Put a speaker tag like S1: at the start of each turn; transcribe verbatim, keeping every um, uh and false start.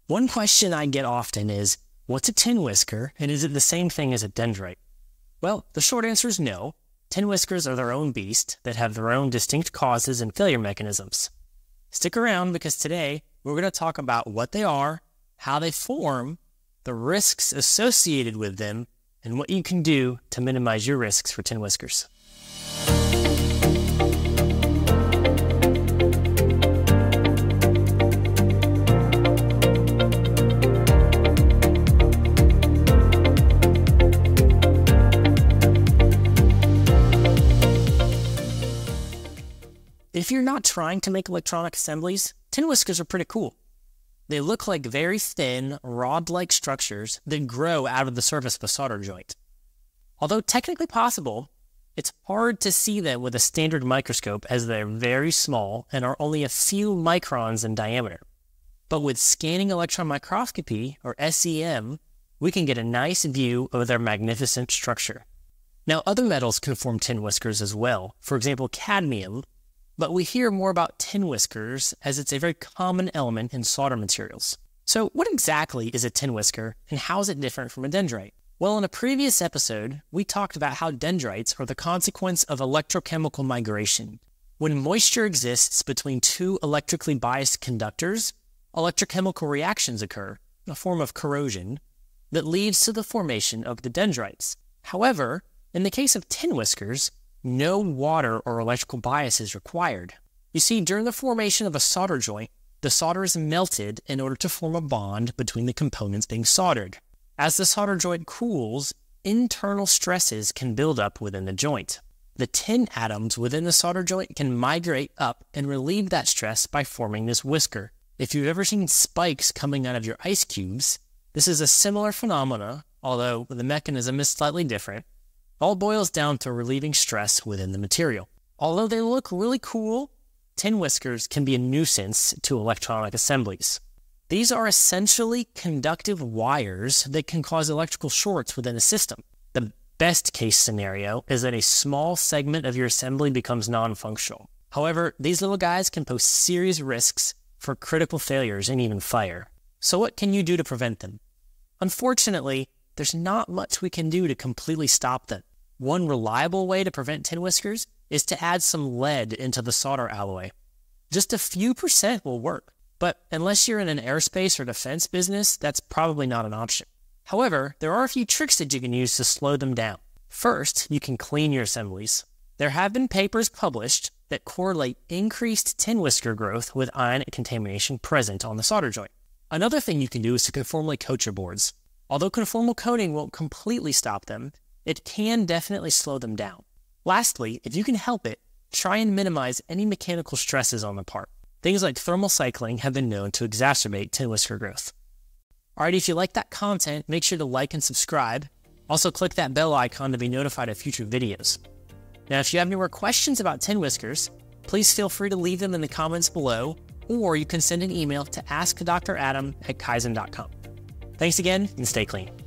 S1: One question I get often is, what's a tin whisker, and is it the same thing as a dendrite? Well, the short answer is no. Tin whiskers are their own beast that have their own distinct causes and failure mechanisms. Stick around because today we're going to talk about what they are, how they form, the risks associated with them, and what you can do to minimize your risks for tin whiskers. If you're not trying to make electronic assemblies, tin whiskers are pretty cool. They look like very thin, rod-like structures that grow out of the surface of a solder joint. Although technically possible, it's hard to see them with a standard microscope as they're very small and are only a few microns in diameter. But with scanning electron microscopy, or S E M, we can get a nice view of their magnificent structure. Now, other metals can form tin whiskers as well, for example cadmium, but we hear more about tin whiskers as it's a very common element in solder materials. So what exactly is a tin whisker, and how is it different from a dendrite? Well, in a previous episode, we talked about how dendrites are the consequence of electrochemical migration. When moisture exists between two electrically biased conductors, electrochemical reactions occur, a form of corrosion, that leads to the formation of the dendrites. However, in the case of tin whiskers, no water or electrical bias is required. You see, during the formation of a solder joint, the solder is melted in order to form a bond between the components being soldered. As the solder joint cools, internal stresses can build up within the joint. The tin atoms within the solder joint can migrate up and relieve that stress by forming this whisker. If you've ever seen spikes coming out of your ice cubes, this is a similar phenomena, although the mechanism is slightly different. All boils down to relieving stress within the material. Although they look really cool, tin whiskers can be a nuisance to electronic assemblies. These are essentially conductive wires that can cause electrical shorts within a system. The best case scenario is that a small segment of your assembly becomes non-functional. However, these little guys can pose serious risks for critical failures and even fire. So what can you do to prevent them? Unfortunately, there's not much we can do to completely stop them. One reliable way to prevent tin whiskers is to add some lead into the solder alloy. Just a few percent will work, but unless you're in an aerospace or defense business, that's probably not an option. However, there are a few tricks that you can use to slow them down. First, you can clean your assemblies. There have been papers published that correlate increased tin whisker growth with ionic contamination present on the solder joint. Another thing you can do is to conformally coat your boards. Although conformal coating won't completely stop them, it can definitely slow them down. Lastly, if you can help it, try and minimize any mechanical stresses on the part. Things like thermal cycling have been known to exacerbate tin whisker growth. Alright, if you like that content, make sure to like and subscribe. Also click that bell icon to be notified of future videos. Now, if you have any more questions about tin whiskers, please feel free to leave them in the comments below, or you can send an email to ask Doctor Adam at K Y Z E N dot com. Thanks again, and stay clean.